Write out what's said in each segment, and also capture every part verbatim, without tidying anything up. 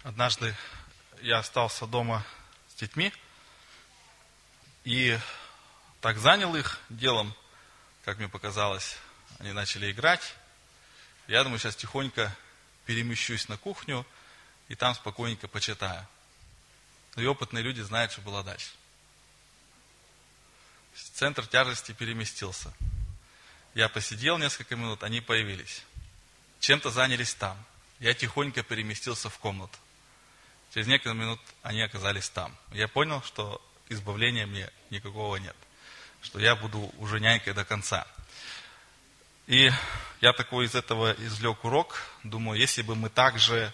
Однажды я остался дома с детьми и так занял их делом, как мне показалось, они начали играть. Я думаю, сейчас тихонько перемещусь на кухню и там спокойненько почитаю. Но и опытные люди знают, что было дальше. Центр тяжести переместился. Я посидел несколько минут, они появились. Чем-то занялись там. Я тихонько переместился в комнату. Через несколько минут они оказались там. Я понял, что избавления мне никакого нет. Что я буду уже нянькой до конца. И я такой из этого извлек урок. Думаю, если бы мы также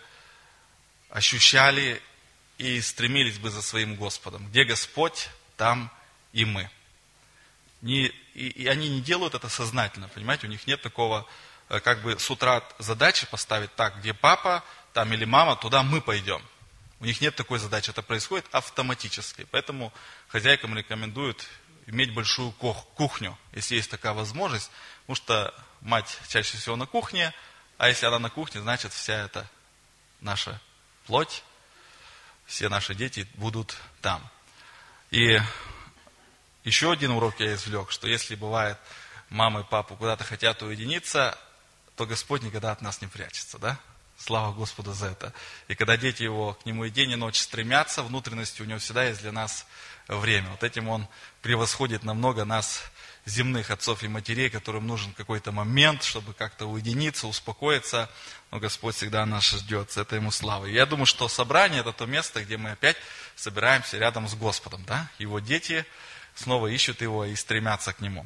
ощущали и стремились бы за своим Господом. Где Господь, там и мы. Не, и, и они не делают это сознательно, понимаете? У них нет такого, как бы с утра задачи поставить так, где папа, там или мама, туда мы пойдем. У них нет такой задачи, это происходит автоматически. Поэтому хозяйкам рекомендуют иметь большую кухню, если есть такая возможность. Потому что мать чаще всего на кухне, а если она на кухне, значит вся эта наша плоть, все наши дети будут там. И еще один урок я извлек, что если бывает мама и папа куда-то хотят уединиться, то Господь никогда от нас не прячется, да? Слава Господу за это. И когда дети его к нему и день, и ночь стремятся, внутренностью у него всегда есть для нас время. Вот этим он превосходит намного нас, земных отцов и матерей, которым нужен какой-то момент, чтобы как-то уединиться, успокоиться. Но Господь всегда нас ждет, за это ему слава. И я думаю, что собрание это то место, где мы опять собираемся рядом с Господом, да? Его дети снова ищут его и стремятся к нему.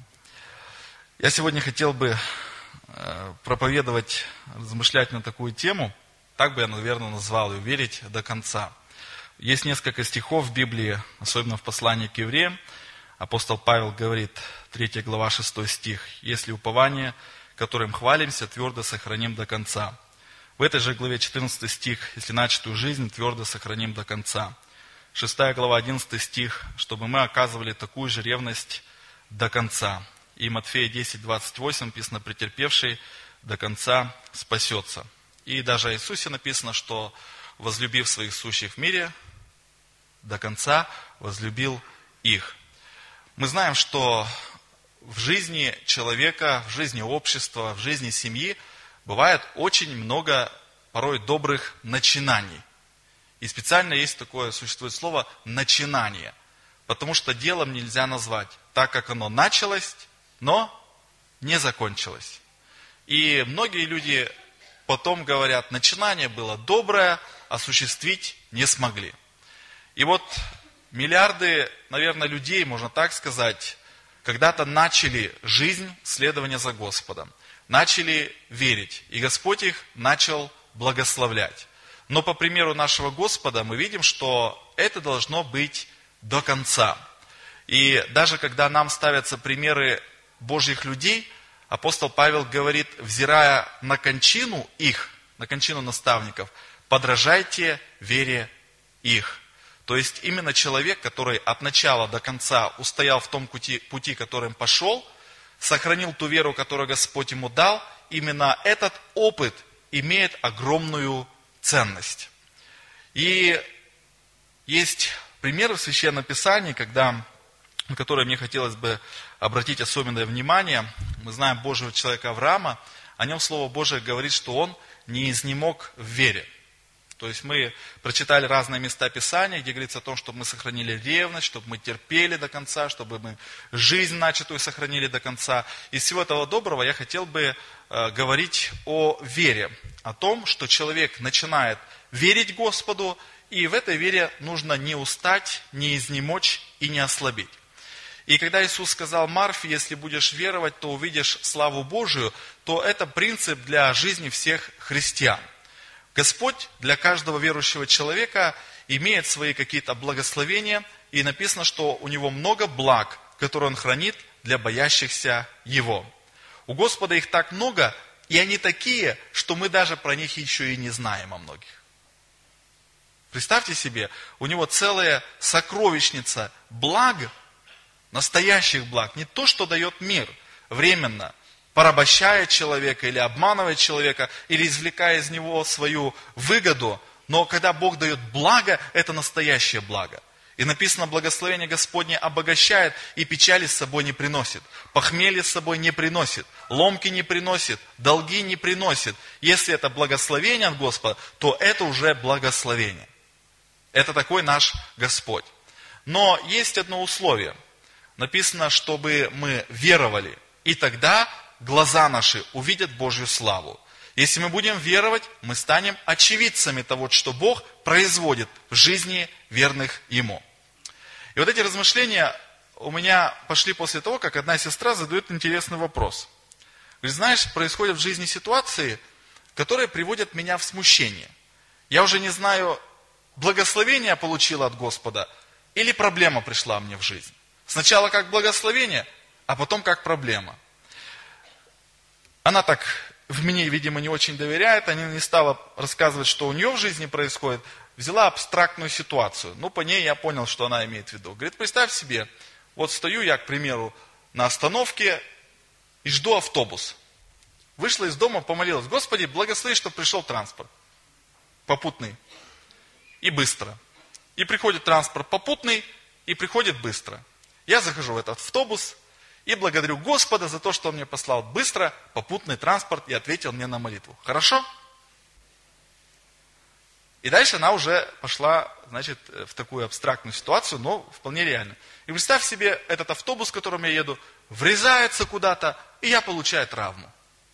Я сегодня хотел бы проповедовать, размышлять на такую тему, так бы я, наверное, назвал ее «Верить до конца». Есть несколько стихов в Библии, особенно в послании к евреям. Апостол Павел говорит, третья глава, шестой стих, «Если упование, которым хвалимся, твердо сохраним до конца». В этой же главе четырнадцатый стих, «Если начатую жизнь твердо сохраним до конца». шестая глава, одиннадцатый стих, «Чтобы мы оказывали такую же ревность до конца». И Матфея десять, двадцать восемь написано, «Претерпевший до конца спасется». И даже о Иисусе написано, что возлюбив своих сущих в мире, до конца возлюбил их. Мы знаем, что в жизни человека, в жизни общества, в жизни семьи бывает очень много порой добрых начинаний. И специально есть такое, существует слово «начинание». Потому что делом нельзя назвать так, как оно началось, но не закончилось. И многие люди потом говорят, начинание было доброе, осуществить не смогли. И вот миллиарды, наверное, людей, можно так сказать, когда-то начали жизнь следования за Господом. Начали верить. И Господь их начал благословлять. Но по примеру нашего Господа мы видим, что это должно быть до конца. И даже когда нам ставятся примеры Божьих людей, апостол Павел говорит, взирая на кончину их, на кончину наставников, подражайте вере их. То есть именно человек, который от начала до конца устоял в том пути, пути, которым пошел, сохранил ту веру, которую Господь ему дал, именно этот опыт имеет огромную ценность. И есть примеры в Священном Писании, когда, на которые мне хотелось бы обратить особенное внимание. Мы знаем Божьего человека Авраама, о нем Слово Божие говорит, что он не изнемог в вере. То есть мы прочитали разные места Писания, где говорится о том, чтобы мы сохранили ревность, чтобы мы терпели до конца, чтобы мы жизнь начатую сохранили до конца. Из всего этого доброго я хотел бы э, говорить о вере, о том, что человек начинает верить Господу, и в этой вере нужно не устать, не изнемочь и не ослабеть. И когда Иисус сказал Марфе, если будешь веровать, то увидишь славу Божию, то это принцип для жизни всех христиан. Господь для каждого верующего человека имеет свои какие-то благословения, и написано, что у Него много благ, которые Он хранит для боящихся Его. У Господа их так много, и они такие, что мы даже про них еще и не знаем о многих. Представьте себе, у Него целая сокровищница благ, настоящих благ, не то, что дает мир временно, порабощая человека или обманывая человека, или извлекая из него свою выгоду, Но когда Бог дает благо, это настоящее благо. И написано, благословение Господне обогащает и печали с собой не приносит. Похмелье с собой не приносит. Ломки не приносит. Долги не приносит. Если это благословение от Господа, то это уже благословение. Это такой наш Господь. Но есть одно условие. Написано, чтобы мы веровали. И тогда глаза наши увидят Божью славу. Если мы будем веровать, мы станем очевидцами того, что Бог производит в жизни верных Ему. И вот эти размышления у меня пошли после того, как одна сестра задает интересный вопрос. Говорит, знаешь, происходят в жизни ситуации, которые приводят меня в смущение. Я уже не знаю, благословение я получила от Господа или проблема пришла мне в жизнь. Сначала как благословение, а потом как проблема. Она так в мне, видимо, не очень доверяет, она не стала рассказывать, что у нее в жизни происходит, взяла абстрактную ситуацию. Ну, по ней я понял, что она имеет в виду. Говорит, представь себе, вот стою я, к примеру, на остановке и жду автобус. Вышла из дома, помолилась, Господи, благослови, чтобы пришел транспорт попутный и быстро. И приходит транспорт попутный и приходит быстро. Я захожу в этот автобус, и благодарю Господа за то, что Он мне послал быстро попутный транспорт и ответил мне на молитву. Хорошо? И дальше она уже пошла, значит, в такую абстрактную ситуацию, но вполне реально. И представь себе, этот автобус, в котором я еду, врезается куда-то, и я получаю травму.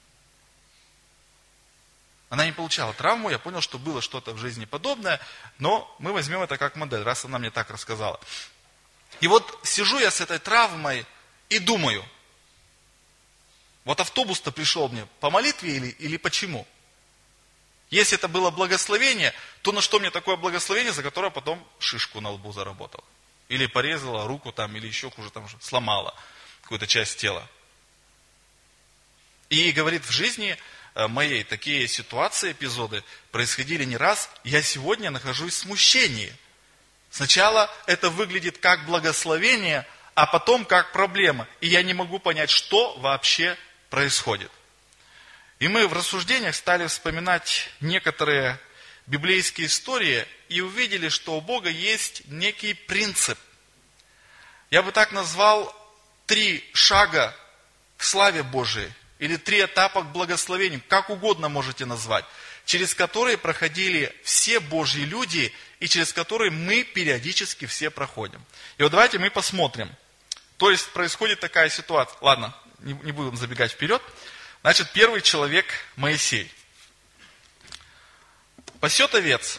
Она не получала травму, я понял, что было что-то в жизни подобное, но мы возьмем это как модель, раз она мне так рассказала. И вот сижу я с этой травмой, и думаю, вот автобус-то пришел мне по молитве или, или почему? Если это было благословение, то на что мне такое благословение, за которое потом шишку на лбу заработал? Или порезала руку там, или еще хуже, там, сломала какую-то часть тела. И говорит, в жизни моей такие ситуации, эпизоды происходили не раз. Я сегодня нахожусь в смущении. Сначала это выглядит как благословение, а потом как проблема. И я не могу понять, что вообще происходит. И мы в рассуждениях стали вспоминать некоторые библейские истории и увидели, что у Бога есть некий принцип. Я бы так назвал три шага к славе Божией. Или три этапа к благословению, как угодно можете назвать. Через которые проходили все Божьи люди и через которые мы периодически все проходим. И вот давайте мы посмотрим. То есть происходит такая ситуация. Ладно, не, не будем забегать вперед. Значит, первый человек Моисей. Пасет овец.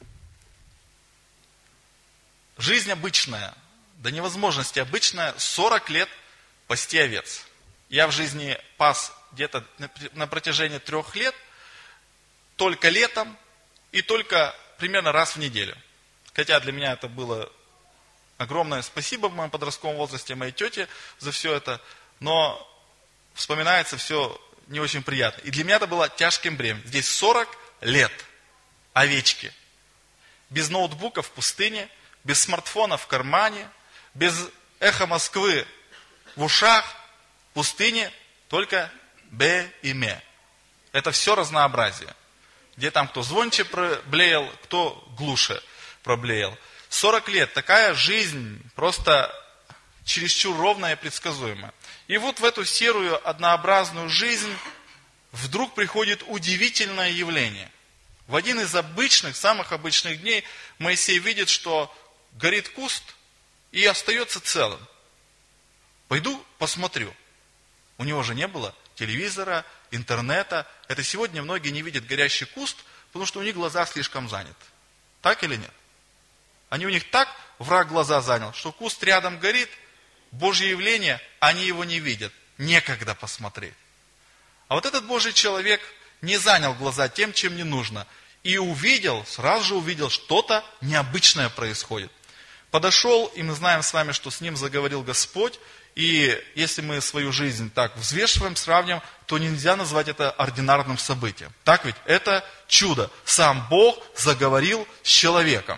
Жизнь обычная, до невозможности обычная, сорок лет пасти овец. Я в жизни пас где-то на протяжении трех лет, только летом и только примерно раз в неделю. Хотя для меня это было огромное спасибо в моем подростковом возрасте моей тете за все это, но вспоминается все не очень приятно. И для меня это было тяжким бременем. Здесь сорок лет овечки. Без ноутбука в пустыне, без смартфона в кармане, без эхо Москвы в ушах, в пустыне, только бе и ме. Это все разнообразие. Где там кто звонче проблеял, кто глуше проблеял. сорок лет, такая жизнь, просто чересчур ровная и предсказуемая. И вот в эту серую, однообразную жизнь вдруг приходит удивительное явление. В один из обычных, самых обычных дней Моисей видит, что горит куст и остается целым. Пойду посмотрю. У него же не было телевизора, интернета. Это сегодня многие не видят горящий куст, потому что у них глаза слишком заняты. Так или нет? Они у них так враг глаза занял, что куст рядом горит, Божье явление, они его не видят. Некогда посмотреть. А вот этот Божий человек не занял глаза тем, чем не нужно. И увидел, сразу же увидел, что-то необычное происходит. Подошел, и мы знаем с вами, что с ним заговорил Господь. И если мы свою жизнь так взвешиваем, сравниваем, то нельзя назвать это ординарным событием. Так ведь? Это чудо. Сам Бог заговорил с человеком. И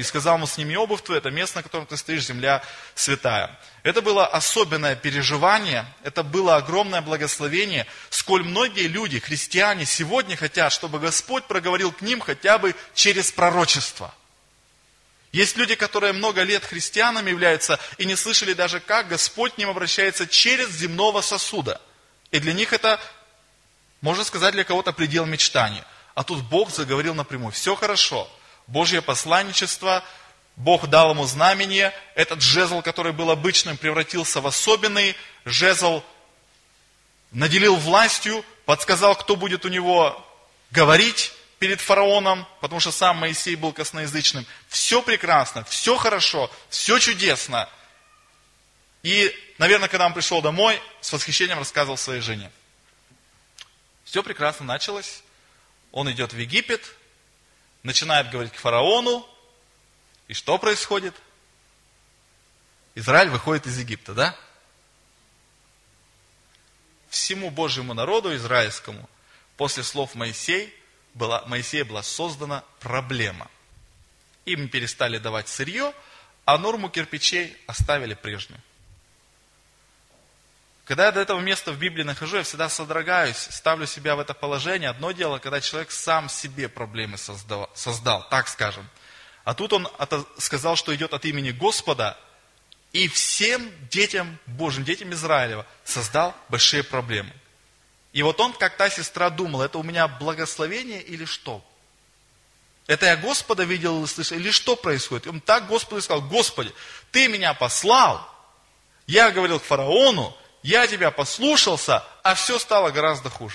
И сказал ему: сними обувь твою, это место, на котором ты стоишь, земля святая. Это было особенное переживание, это было огромное благословение, сколь многие люди, христиане, сегодня хотят, чтобы Господь проговорил к ним хотя бы через пророчество. Есть люди, которые много лет христианами являются и не слышали даже, как Господь к ним обращается через земного сосуда. И для них это, можно сказать, для кого-то предел мечтаний. А тут Бог заговорил напрямую. Все хорошо. Божье посланничество, Бог дал ему знамение. Этот жезл, который был обычным, превратился в особенный. Жезл наделил властью, подсказал, кто будет у него говорить перед фараоном, потому что сам Моисей был косноязычным. Все прекрасно, все хорошо, все чудесно. И, наверное, когда он пришел домой, с восхищением рассказывал своей жене. Все прекрасно началось. Он идет в Египет, начинает говорить к фараону. И что происходит? Израиль выходит из Египта, да? Всему Божьему народу, израильскому, после слов Моисея, была, Моисея была создана проблема. Им перестали давать сырье, а норму кирпичей оставили прежнюю. Когда я до этого места в Библии нахожу, я всегда содрогаюсь, ставлю себя в это положение. Одно дело, когда человек сам себе проблемы создал, создал, так скажем. А тут он сказал, что идет от имени Господа, и всем детям Божьим, детям Израилева, создал большие проблемы. И вот он, как та сестра, думал, это у меня благословение или что? Это я Господа видел и слышал, или что происходит? И он так Господу сказал: Господи, Ты меня послал, я говорил к фараону, я тебя послушался, а все стало гораздо хуже.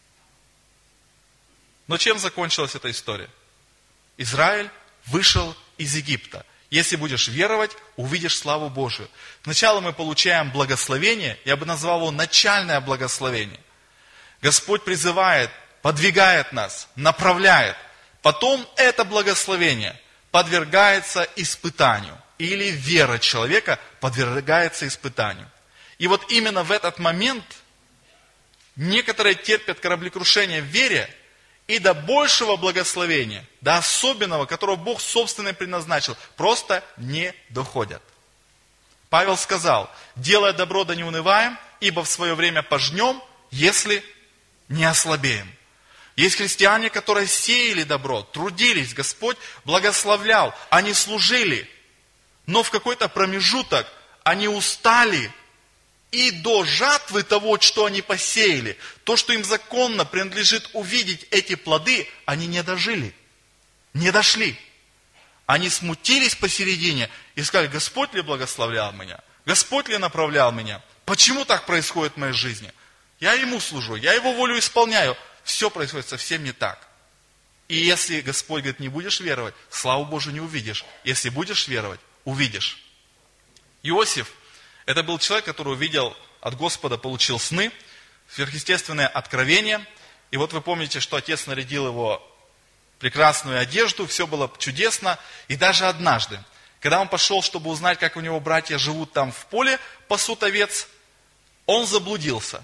Но чем закончилась эта история? Израиль вышел из Египта. Если будешь веровать, увидишь славу Божию. Сначала мы получаем благословение, я бы назвал его начальное благословение. Господь призывает, подвигает нас, направляет. Потом это благословение подвергается испытанию. Или вера человека подвергается испытанию. И вот именно в этот момент некоторые терпят кораблекрушение в вере, и до большего благословения, до особенного, которого Бог собственно предназначил, просто не доходят. Павел сказал: делая добро, да не унываем, ибо в свое время пожнем, если не ослабеем. Есть христиане, которые сеяли добро, трудились, Господь благословлял, они служили, но в какой-то промежуток они устали, и до жатвы того, что они посеяли, то, что им законно принадлежит увидеть эти плоды, они не дожили, не дошли. Они смутились посередине и сказали: Господь ли благословлял меня? Господь ли направлял меня? Почему так происходит в моей жизни? Я Ему служу, я Его волю исполняю. Все происходит совсем не так. И если Господь говорит: не будешь веровать, славу Божию не увидишь. Если будешь веровать, увидишь. Иосиф — это был человек, который увидел от Господа, получил сны, сверхъестественное откровение. И вот вы помните, что отец нарядил его прекрасную одежду, все было чудесно. И даже однажды, когда он пошел, чтобы узнать, как у него братья живут там в поле, пасут овец, он заблудился.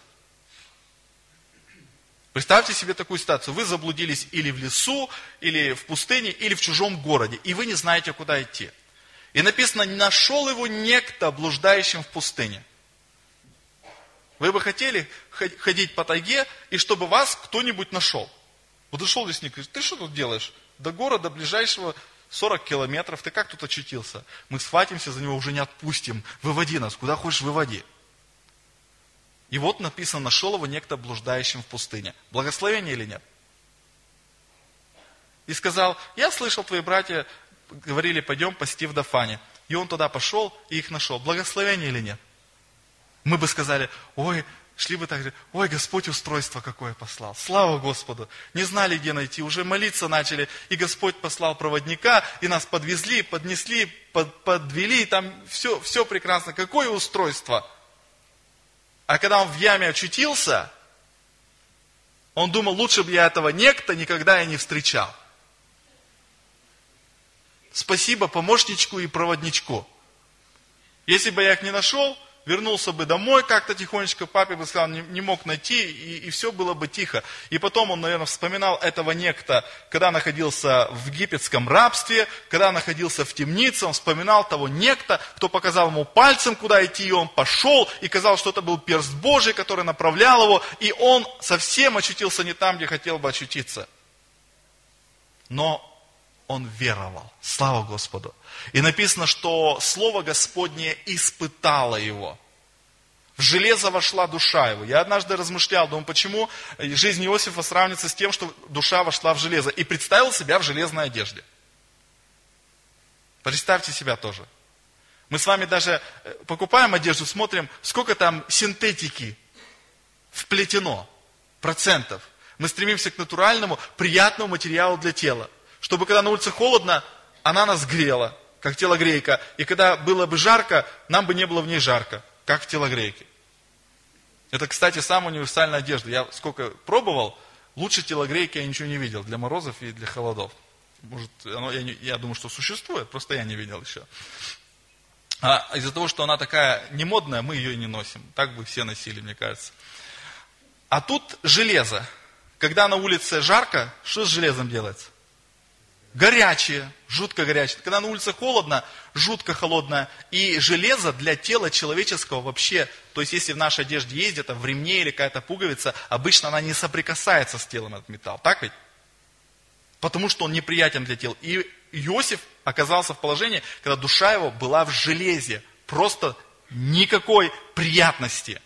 Представьте себе такую ситуацию. Вы заблудились или в лесу, или в пустыне, или в чужом городе, и вы не знаете, куда идти. И написано: нашел его некто, блуждающим в пустыне. Вы бы хотели ходить по тайге, и чтобы вас кто-нибудь нашел. Подошел лесник и говорит: ты что тут делаешь? До города ближайшего сорок километров, ты как тут очутился? Мы схватимся за него, уже не отпустим. Выводи нас, куда хочешь выводи. И вот написано: нашел его некто, блуждающим в пустыне. Благословение или нет? И сказал: я слышал, твои братья говорили, пойдем пасти в Дофане. И он туда пошел и их нашел. Благословение или нет? Мы бы сказали: ой, шли бы так же, ой, Господь устройство какое послал. Слава Господу. Не знали, где найти, уже молиться начали. И Господь послал проводника, и нас подвезли, поднесли, под, подвели. Там все, все прекрасно. Какое устройство? А когда он в яме очутился, он думал: лучше бы я этого некто никогда и не встречал. Спасибо помощничку и проводничку. Если бы я их не нашел, вернулся бы домой как-то тихонечко, папе бы сказал, не, не мог найти, и, и все было бы тихо. И потом он, наверное, вспоминал этого некто, когда находился в египетском рабстве, когда находился в темнице, он вспоминал того некто, кто показал ему пальцем, куда идти, и он пошел, и казалось, что это был перст Божий, который направлял его, и он совсем очутился не там, где хотел бы очутиться. Но он веровал. Слава Господу. И написано, что Слово Господне испытало его. В железо вошла душа его. Я однажды размышлял, думаю, почему жизнь Иосифа сравнится с тем, что душа вошла в железо. И представил себя в железной одежде. Представьте себя тоже. Мы с вами даже покупаем одежду, смотрим, сколько там синтетики вплетено, процентов. Мы стремимся к натуральному, приятному материалу для тела. Чтобы когда на улице холодно, она нас грела, как телогрейка. И когда было бы жарко, нам бы не было в ней жарко, как в телогрейке. Это, кстати, самая универсальная одежда. Я сколько пробовал, лучше телогрейки я ничего не видел для морозов и для холодов. Может, оно, я, не, я думаю, что существует, просто я не видел еще. А из-за того, что она такая немодная, мы ее и не носим. Так бы все носили, мне кажется. А тут железо. Когда на улице жарко, что с железом делается? Горячее, жутко горячее. Когда на улице холодно, жутко холодно. И железо для тела человеческого вообще, то есть если в нашей одежде есть где-то в ремне или какая-то пуговица, обычно она не соприкасается с телом, этот металл. Так ведь? Потому что он неприятен для тела. И Иосиф оказался в положении, когда душа его была в железе. Просто никакой приятности.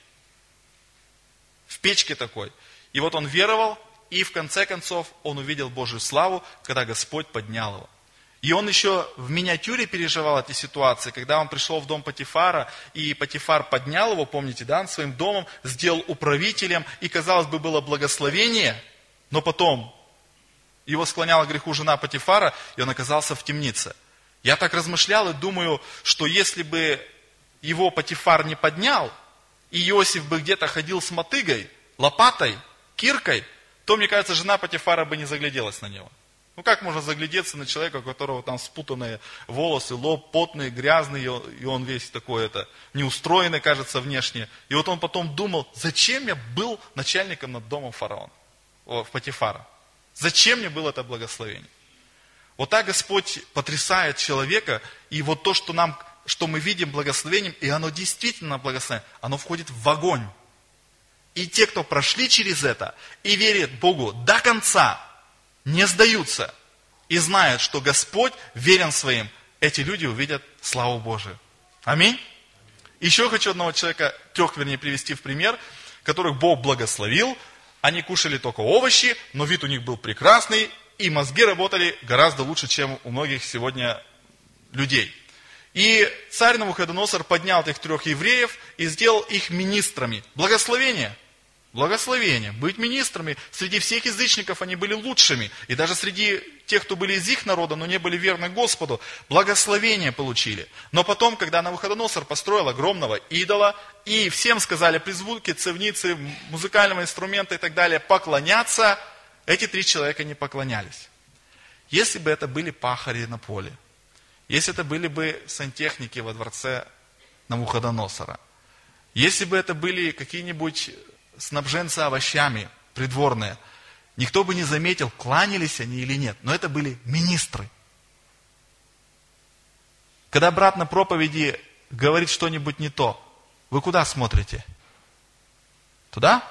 В печке такой. И вот он веровал, и в конце концов он увидел Божью славу, когда Господь поднял его. И он еще в миниатюре переживал эти ситуации, когда он пришел в дом Потифара, и Потифар поднял его, помните, да, своим домом, сделал управителем, и, казалось бы, было благословение, но потом его склоняла к греху жена Потифара, и он оказался в темнице. Я так размышлял и думаю, что если бы его Потифар не поднял, и Иосиф бы где-то ходил с мотыгой, лопатой, киркой, то, мне кажется, жена Потифара бы не загляделась на него. Ну как можно заглядеться на человека, у которого там спутанные волосы, лоб потный, грязный, и он весь такой это неустроенный, кажется, внешне. И вот он потом думал, зачем я был начальником над домом фараона, о, Потифара? Зачем мне было это благословение? Вот так Господь потрясает человека, и вот то, что, нам, что мы видим благословением, и оно действительно благословение, оно входит в огонь. И те, кто прошли через это и верят Богу до конца, не сдаются и знают, что Господь верен своим, эти люди увидят славу Божию. Аминь. Еще хочу одного человека, трех, вернее, привести в пример, которых Бог благословил. Они кушали только овощи, но вид у них был прекрасный, и мозги работали гораздо лучше, чем у многих сегодня людей. И царь Навуходоносор поднял этих трех евреев и сделал их министрами. Благословение. Благословение. Быть министрами. Среди всех язычников они были лучшими. И даже среди тех, кто были из их народа, но не были верны Господу, благословение получили. Но потом, когда Навуходоносор построил огромного идола, и всем сказали при звуке цевницы, музыкального инструмента и так далее поклоняться, эти три человека не поклонялись. Если бы это были пахари на поле, если это были бы сантехники во дворце Навуходоносора, если бы это были какие-нибудь снабженцы овощами придворные, никто бы не заметил, кланялись они или нет, но это были министры. Когда брат на проповеди говорит что-нибудь не то, вы куда смотрите? Туда?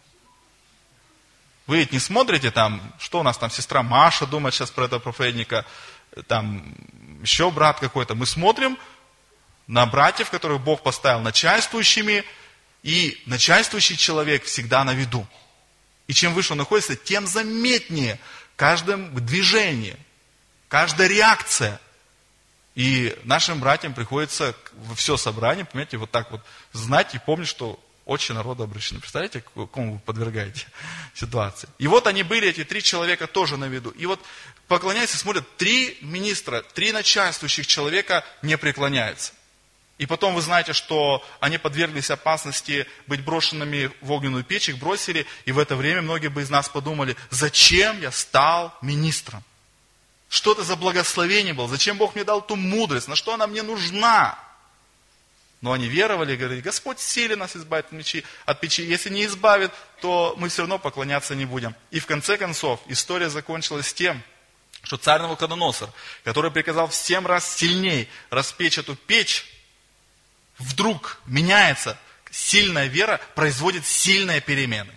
Вы ведь не смотрите там, что у нас там сестра Маша думает сейчас про этого проповедника, там еще брат какой-то. Мы смотрим на братьев, которых Бог поставил начальствующими, и начальствующий человек всегда на виду. И чем выше он находится, тем заметнее каждое движение, каждая реакция. И нашим братьям приходится во все собрание, понимаете, вот так вот знать и помнить, что очень народу обращены. Представляете, к какому вы подвергаете ситуации. И вот они были, эти три человека тоже на виду. И вот поклоняются, смотрят, три министра, три начальствующих человека не преклоняются. И потом вы знаете, что они подверглись опасности быть брошенными в огненную печь, их бросили, и в это время многие бы из нас подумали, зачем я стал министром? Что это за благословение было? Зачем Бог мне дал ту мудрость? На что она мне нужна? Но они веровали и говорили: Господь силен нас избавит от мечи, от печи. Если не избавит, то мы все равно поклоняться не будем. И в конце концов история закончилась тем, что царь Навуходоносор, который приказал в семь раз сильней распечь эту печь, вдруг меняется. Сильная вера производит сильные перемены.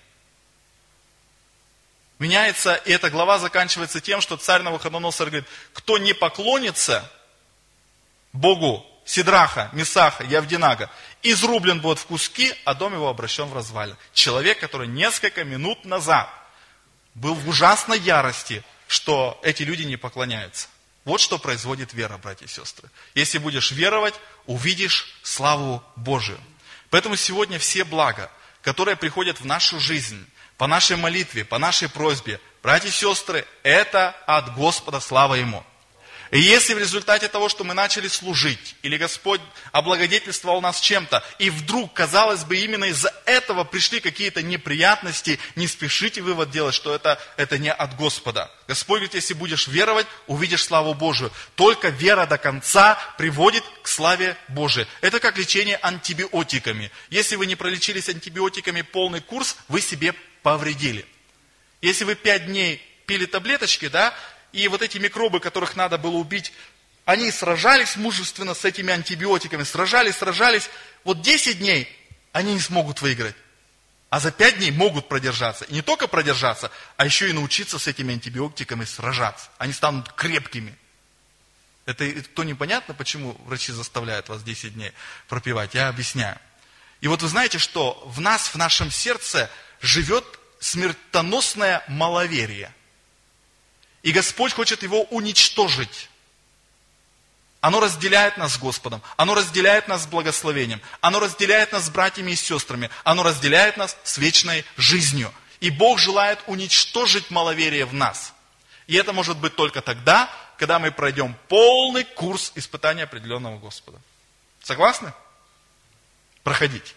Меняется, и эта глава заканчивается тем, что царь Навуходоносор говорит: кто не поклонится Богу Сидраха, Месаха и Авдинага, изрублен будет в куски, а дом его обращен в развалины. Человек, который несколько минут назад был в ужасной ярости, что эти люди не поклоняются. Вот что производит вера, братья и сестры. Если будешь веровать, увидишь славу Божию. Поэтому сегодня все блага, которые приходят в нашу жизнь, по нашей молитве, по нашей просьбе, братья и сестры, это от Господа, слава Ему. И если в результате того, что мы начали служить, или Господь облагодетельствовал нас чем-то, и вдруг, казалось бы, именно из-за этого пришли какие-то неприятности, не спешите вывод делать, что это, это не от Господа. Господь говорит: если будешь веровать, увидишь славу Божию. Только вера до конца приводит к славе Божией. Это как лечение антибиотиками. Если вы не пролечились антибиотиками полный курс, вы себе повредили. Если вы пять дней пили таблеточки, да, и вот эти микробы, которых надо было убить, они сражались мужественно с этими антибиотиками, сражались, сражались. Вот десять дней они не смогут выиграть. А за пять дней могут продержаться. И не только продержаться, а еще и научиться с этими антибиотиками сражаться. Они станут крепкими. Это, это то непонятно, почему врачи заставляют вас десять дней пропивать. Я объясняю. И вот вы знаете, что в нас, в нашем сердце живет смертоносное маловерие. И Господь хочет его уничтожить. Оно разделяет нас с Господом. Оно разделяет нас с благословением. Оно разделяет нас с братьями и сестрами. Оно разделяет нас с вечной жизнью. И Бог желает уничтожить маловерие в нас. И это может быть только тогда, когда мы пройдем полный курс испытания определенного Господа. Согласны? Проходите.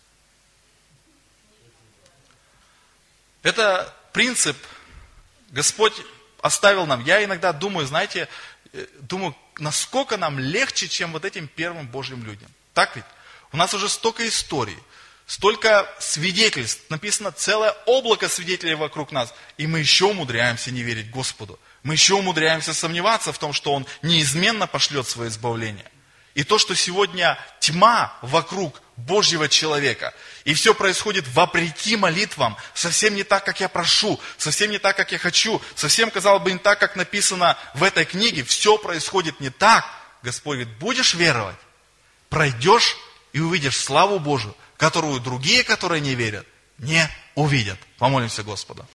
Это принцип Господь оставил нам. Я иногда думаю, знаете, думаю, насколько нам легче, чем вот этим первым Божьим людям. Так ведь? У нас уже столько историй, столько свидетельств, написано целое облако свидетелей вокруг нас, и мы еще умудряемся не верить Господу. Мы еще умудряемся сомневаться в том, что Он неизменно пошлет свое избавление. И то, что сегодня тьма вокруг Божьего человека, и все происходит вопреки молитвам, совсем не так, как я прошу, совсем не так, как я хочу, совсем, казалось бы, не так, как написано в этой книге, все происходит не так. Господь говорит: будешь веровать, пройдешь и увидишь славу Божию, которую другие, которые не верят, не увидят. Помолимся Господу.